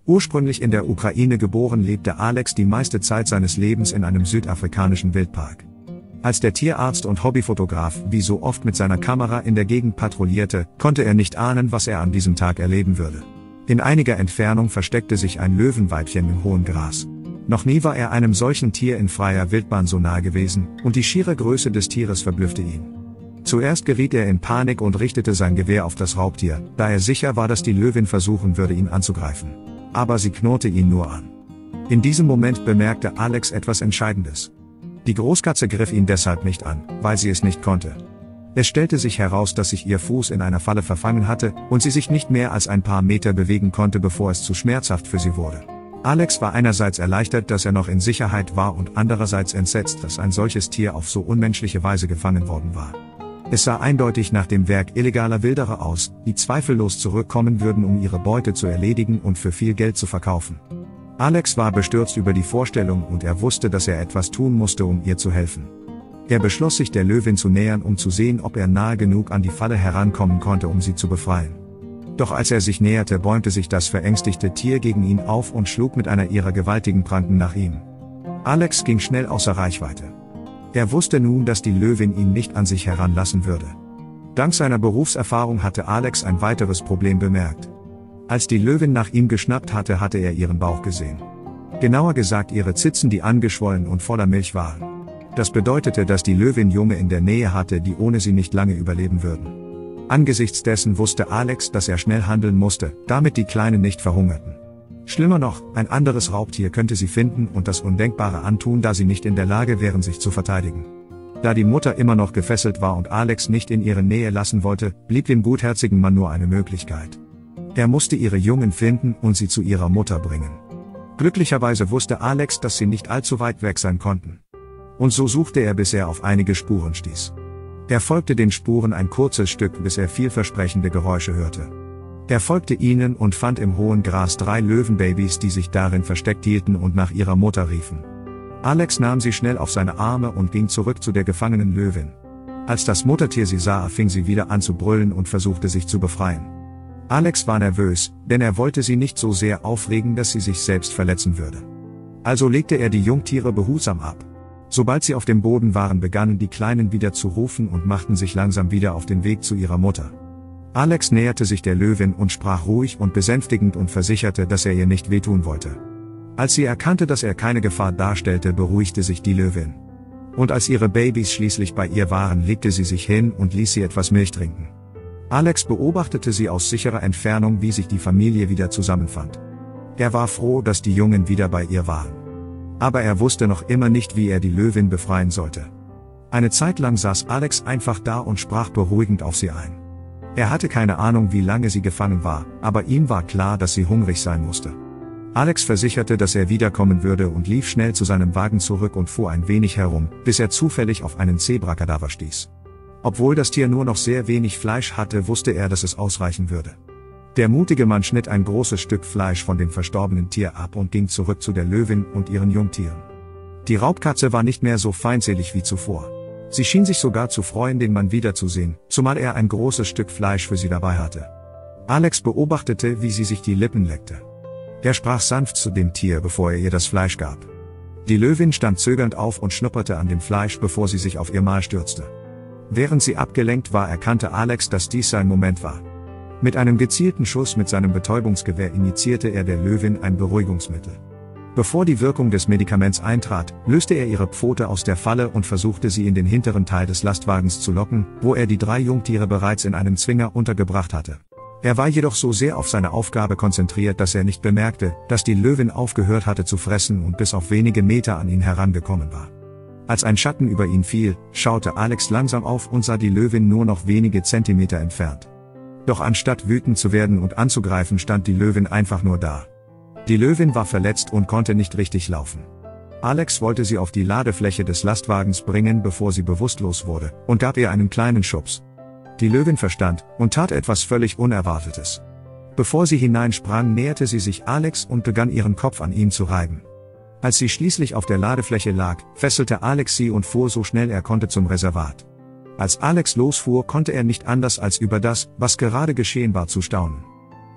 Ursprünglich in der Ukraine geboren, lebte Alex die meiste Zeit seines Lebens in einem südafrikanischen Wildpark. Als der Tierarzt und Hobbyfotograf wie so oft mit seiner Kamera in der Gegend patrouillierte, konnte er nicht ahnen, was er an diesem Tag erleben würde. In einiger Entfernung versteckte sich ein Löwenweibchen im hohen Gras. Noch nie war er einem solchen Tier in freier Wildbahn so nahe gewesen, und die schiere Größe des Tieres verblüffte ihn. Zuerst geriet er in Panik und richtete sein Gewehr auf das Raubtier, da er sicher war, dass die Löwin versuchen würde, ihn anzugreifen. Aber sie knurrte ihn nur an. In diesem Moment bemerkte Alex etwas Entscheidendes. Die Großkatze griff ihn deshalb nicht an, weil sie es nicht konnte. Es stellte sich heraus, dass sich ihr Fuß in einer Falle verfangen hatte und sie sich nicht mehr als ein paar Meter bewegen konnte, bevor es zu schmerzhaft für sie wurde. Alex war einerseits erleichtert, dass er noch in Sicherheit war, und andererseits entsetzt, dass ein solches Tier auf so unmenschliche Weise gefangen worden war. Es sah eindeutig nach dem Werk illegaler Wilderer aus, die zweifellos zurückkommen würden, um ihre Beute zu erledigen und für viel Geld zu verkaufen. Alex war bestürzt über die Vorstellung, und er wusste, dass er etwas tun musste, um ihr zu helfen. Er beschloss, sich der Löwin zu nähern, um zu sehen, ob er nahe genug an die Falle herankommen konnte, um sie zu befreien. Doch als er sich näherte, bäumte sich das verängstigte Tier gegen ihn auf und schlug mit einer ihrer gewaltigen Pranken nach ihm. Alex ging schnell außer Reichweite. Er wusste nun, dass die Löwin ihn nicht an sich heranlassen würde. Dank seiner Berufserfahrung hatte Alex ein weiteres Problem bemerkt. Als die Löwin nach ihm geschnappt hatte, hatte er ihren Bauch gesehen. Genauer gesagt ihre Zitzen, die angeschwollen und voller Milch waren. Das bedeutete, dass die Löwin Junge in der Nähe hatte, die ohne sie nicht lange überleben würden. Angesichts dessen wusste Alex, dass er schnell handeln musste, damit die Kleinen nicht verhungerten. Schlimmer noch, ein anderes Raubtier könnte sie finden und das Undenkbare antun, da sie nicht in der Lage wären, sich zu verteidigen. Da die Mutter immer noch gefesselt war und Alex nicht in ihre Nähe lassen wollte, blieb dem gutherzigen Mann nur eine Möglichkeit. Er musste ihre Jungen finden und sie zu ihrer Mutter bringen. Glücklicherweise wusste Alex, dass sie nicht allzu weit weg sein konnten. Und so suchte er, bis er auf einige Spuren stieß. Er folgte den Spuren ein kurzes Stück, bis er vielversprechende Geräusche hörte. Er folgte ihnen und fand im hohen Gras 3 Löwenbabys, die sich darin versteckt hielten und nach ihrer Mutter riefen. Alex nahm sie schnell auf seine Arme und ging zurück zu der gefangenen Löwin. Als das Muttertier sie sah, fing sie wieder an zu brüllen und versuchte sich zu befreien. Alex war nervös, denn er wollte sie nicht so sehr aufregen, dass sie sich selbst verletzen würde. Also legte er die Jungtiere behutsam ab. Sobald sie auf dem Boden waren, begannen die Kleinen wieder zu rufen und machten sich langsam wieder auf den Weg zu ihrer Mutter. Alex näherte sich der Löwin und sprach ruhig und besänftigend und versicherte, dass er ihr nicht wehtun wollte. Als sie erkannte, dass er keine Gefahr darstellte, beruhigte sich die Löwin. Und als ihre Babys schließlich bei ihr waren, legte sie sich hin und ließ sie etwas Milch trinken. Alex beobachtete sie aus sicherer Entfernung, wie sich die Familie wieder zusammenfand. Er war froh, dass die Jungen wieder bei ihr waren. Aber er wusste noch immer nicht, wie er die Löwin befreien sollte. Eine Zeit lang saß Alex einfach da und sprach beruhigend auf sie ein. Er hatte keine Ahnung, wie lange sie gefangen war, aber ihm war klar, dass sie hungrig sein musste. Alex versicherte, dass er wiederkommen würde und lief schnell zu seinem Wagen zurück und fuhr ein wenig herum, bis er zufällig auf einen Zebrakadaver stieß. Obwohl das Tier nur noch sehr wenig Fleisch hatte, wusste er, dass es ausreichen würde. Der mutige Mann schnitt ein großes Stück Fleisch von dem verstorbenen Tier ab und ging zurück zu der Löwin und ihren Jungtieren. Die Raubkatze war nicht mehr so feindselig wie zuvor. Sie schien sich sogar zu freuen, den Mann wiederzusehen, zumal er ein großes Stück Fleisch für sie dabei hatte. Alex beobachtete, wie sie sich die Lippen leckte. Er sprach sanft zu dem Tier, bevor er ihr das Fleisch gab. Die Löwin stand zögernd auf und schnupperte an dem Fleisch, bevor sie sich auf ihr Mahl stürzte. Während sie abgelenkt war, erkannte Alex, dass dies sein Moment war. Mit einem gezielten Schuss mit seinem Betäubungsgewehr injizierte er der Löwin ein Beruhigungsmittel. Bevor die Wirkung des Medikaments eintrat, löste er ihre Pfote aus der Falle und versuchte sie in den hinteren Teil des Lastwagens zu locken, wo er die 3 Jungtiere bereits in einem Zwinger untergebracht hatte. Er war jedoch so sehr auf seine Aufgabe konzentriert, dass er nicht bemerkte, dass die Löwin aufgehört hatte zu fressen und bis auf wenige Meter an ihn herangekommen war. Als ein Schatten über ihn fiel, schaute Alex langsam auf und sah die Löwin nur noch wenige Zentimeter entfernt. Doch anstatt wütend zu werden und anzugreifen, stand die Löwin einfach nur da. Die Löwin war verletzt und konnte nicht richtig laufen. Alex wollte sie auf die Ladefläche des Lastwagens bringen, bevor sie bewusstlos wurde, und gab ihr einen kleinen Schubs. Die Löwin verstand und tat etwas völlig Unerwartetes. Bevor sie hineinsprang, näherte sie sich Alex und begann ihren Kopf an ihm zu reiben. Als sie schließlich auf der Ladefläche lag, fesselte Alex sie und fuhr so schnell er konnte zum Reservat. Als Alex losfuhr, konnte er nicht anders als über das, was gerade geschehen war, zu staunen.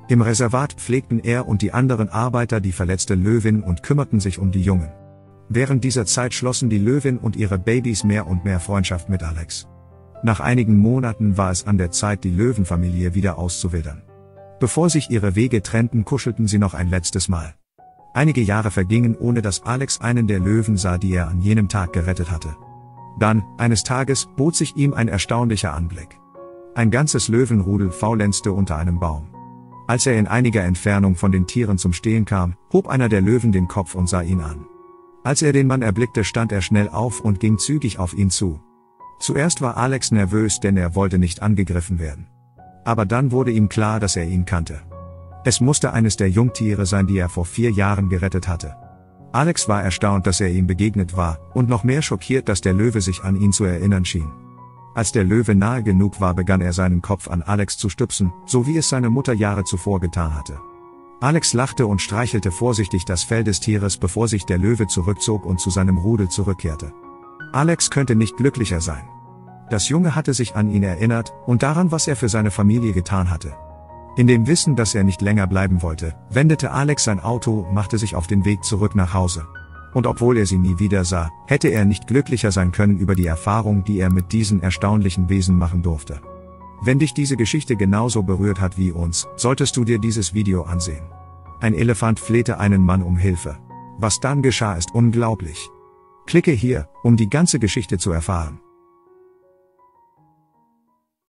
Im Reservat pflegten er und die anderen Arbeiter die verletzte Löwin und kümmerten sich um die Jungen. Während dieser Zeit schlossen die Löwin und ihre Babys mehr und mehr Freundschaft mit Alex. Nach einigen Monaten war es an der Zeit, die Löwenfamilie wieder auszuwildern. Bevor sich ihre Wege trennten, kuschelten sie noch ein letztes Mal. Einige Jahre vergingen, ohne dass Alex einen der Löwen sah, die er an jenem Tag gerettet hatte. Dann, eines Tages, bot sich ihm ein erstaunlicher Anblick. Ein ganzes Löwenrudel faulenzte unter einem Baum. Als er in einiger Entfernung von den Tieren zum Stehen kam, hob einer der Löwen den Kopf und sah ihn an. Als er den Mann erblickte, stand er schnell auf und ging zügig auf ihn zu. Zuerst war Alex nervös, denn er wollte nicht angegriffen werden. Aber dann wurde ihm klar, dass er ihn kannte. Es musste eines der Jungtiere sein, die er vor 4 Jahren gerettet hatte. Alex war erstaunt, dass er ihm begegnet war, und noch mehr schockiert, dass der Löwe sich an ihn zu erinnern schien. Als der Löwe nahe genug war, begann er seinen Kopf an Alex zu stupsen, so wie es seine Mutter Jahre zuvor getan hatte. Alex lachte und streichelte vorsichtig das Fell des Tieres, bevor sich der Löwe zurückzog und zu seinem Rudel zurückkehrte. Alex könnte nicht glücklicher sein. Das Junge hatte sich an ihn erinnert und daran, was er für seine Familie getan hatte. In dem Wissen, dass er nicht länger bleiben wollte, wendete Alex sein Auto und machte sich auf den Weg zurück nach Hause. Und obwohl er sie nie wieder sah, hätte er nicht glücklicher sein können über die Erfahrung, die er mit diesen erstaunlichen Wesen machen durfte. Wenn dich diese Geschichte genauso berührt hat wie uns, solltest du dir dieses Video ansehen. Ein Elefant flehte einen Mann um Hilfe. Was dann geschah, ist unglaublich. Klicke hier, um die ganze Geschichte zu erfahren.